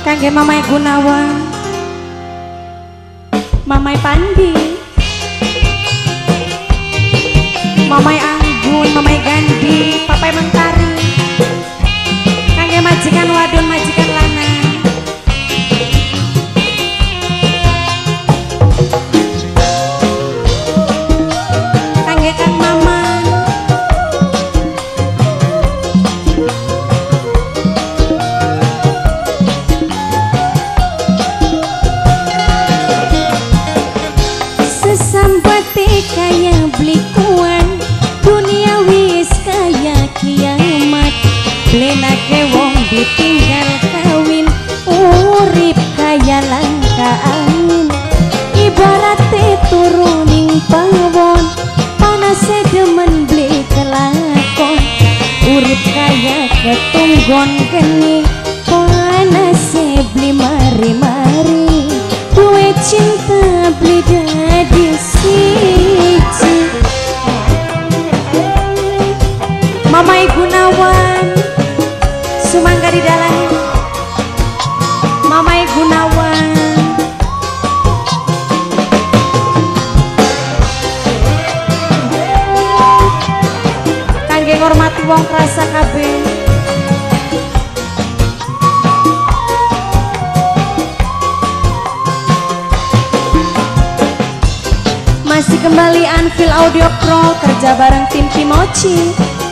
Kangge Mamai Gunawan, Mamai Pandi, Mamai Anggun, Mamai Gandhi, Papai Mentari. Kangge majikan wadon, majikan lanang. Kangge Kang Maman, sesambate kaya beli kuan, dunia wis kaya kiamat. Blenake wong ditinggal kawin, urip kaya langka angin. Ibarate turuning pawon, panase demen beli kelakon. Urip kaya ketunggon geni, panase beli mari-mari. Duwe cinta beli dadi siji. Mamai Gunawan, sumangga di dalam Mamai Gunawan. Kangge ngormati wong krasa kabeh. Masih kembali Anfil Audio Pro, kerja bareng tim Kimochi.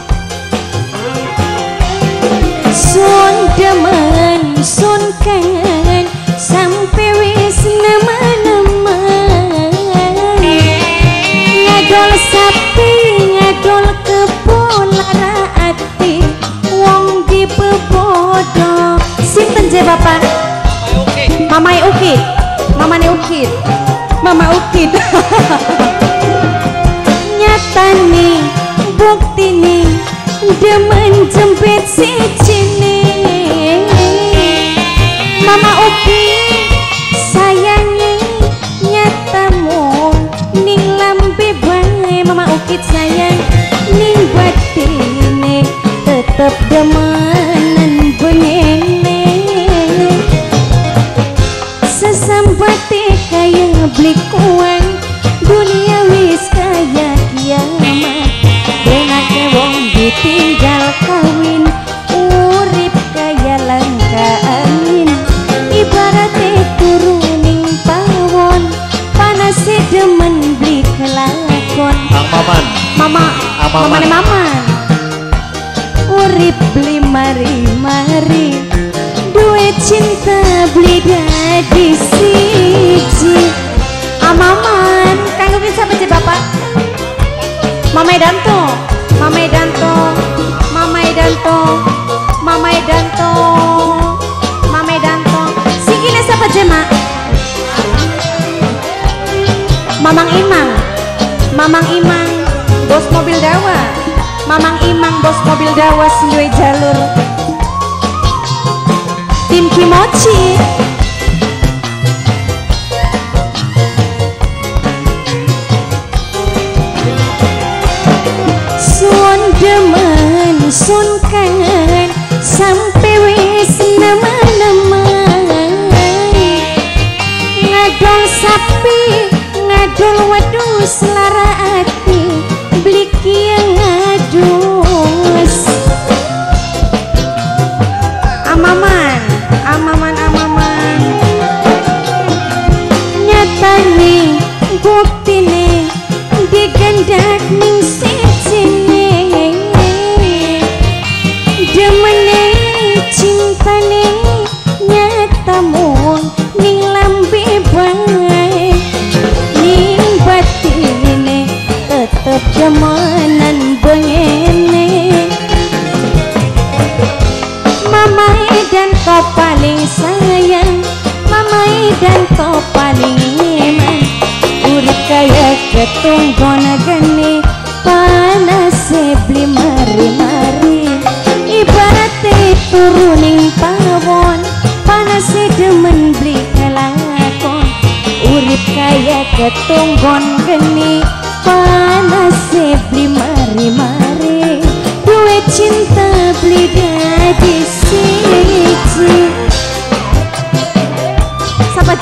Sun demen, sun kangen, sampai wis nama-nama. Ngadol sapi, ngadol kebon lara ati, wong di bebodo. Sinten je bapak? Mamai Ukit, Mamane Ukit, Mama Ukit. Nyata nih, bukti nih, demen jempet si cini. Mama Ukit sayangnya nyatamu ning lambe bae. Mama Ukit sayang ning batine tetep demenan bengene. Sesambate kaya beli kuang, dunia wis kaya kiamat. Benake wong ditinggal kawin, urip kaya langka angin. Ibarate turuning pawon, panase demen beli kelakon. Ang Maman, Mama, Maman. Mamane Maman. Urip beli mari-mari, duwe cinta beli dadi siji. Amaman, kanggo siapa sih bapak? Mamai Danto, Mamai Danto, Mamai Danto, Mamai Danto, Mamai Danto. Sikine siapa je mak? Mamang Imang, Mamang Imang, bos mobil dawa. Mamang Imang, bos mobil dawa sinduwe jalur. Tim Kimochi. Sun demen, sun kangen, sampai wis nama-nama. Ngadol sapi, ngadol wedhus lara ati, beli kieu ngadus. Amaman, amaman, amaman. Nyata nih, bukti nih, digendak ning sijine. Demene cintane nyata mun ning lambe bae. Ning batine tetep demenan bengene. Mamai dan kau paling sayang, Mamai dan kau paling iman. Urip kaya ketunggon geni, panase beli mari-mari. Ibarate turuning pawon, panase demen beli kelakon. Urip kaya ketunggon geni, panase beli mari-mari. Duwe cinta beli dadi siji.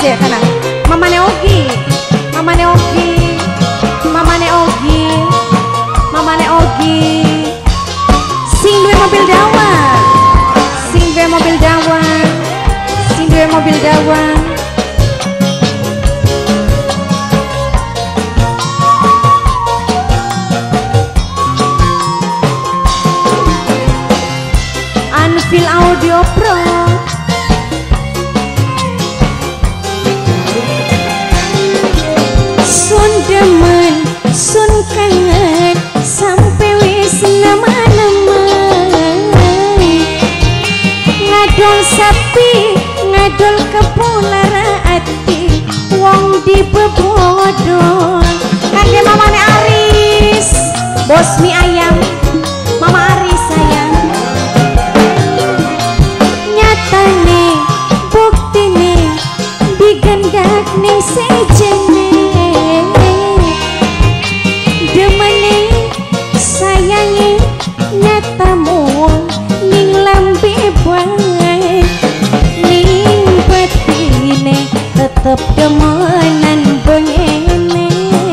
aja kana. Mamane Ogi. Mamane Ogi. Mamane Ogi. Mamane Ogi. Sing duwe mobil dawa. Sing duwe mobil dawa. Sing duwe mobil dawa. Anvil Audio Pro. Sun demen, sun kangen, sampai wis nama-nama. Ngadol sapi, ngadol kepulara ati, wong dibebodol. Kangge mamane Aris, bos mie ayam, Mama Aris sayang. Nyatane, buktine, digendak ning sejene. Demene, sayange, nyatamu ning lambe bae. Ning batine, tetep demenan bengene.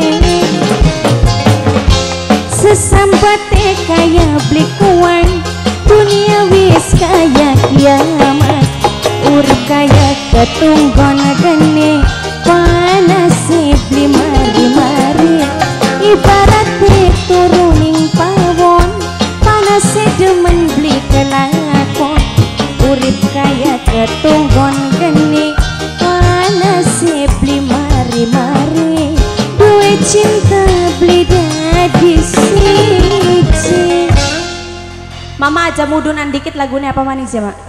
Sesambate kaya blikuan, dunia wis kaya kiamat. Urip kaya ketunggon gene, panase beli mari-mari. Ibarat turuning pawon, panase demen beli kelakon. Urip kaya ketunggon gene, panase beli mari-mari. Duwe cinta beli dadi siji. Mama aja mudunan dikit lagunya apa manis ya, Mak?